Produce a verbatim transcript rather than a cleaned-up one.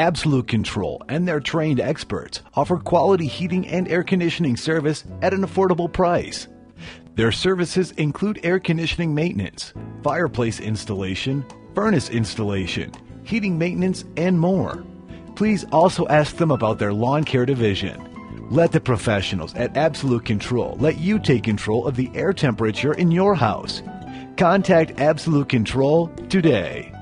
Absolute Control and their trained experts offer quality heating and air conditioning service at an affordable price. Their services include air conditioning maintenance, fireplace installation, furnace installation, heating maintenance, and more. Please also ask them about their lawn care division. Let the professionals at Absolute Control let you take control of the air temperature in your house. Contact Absolute Control today.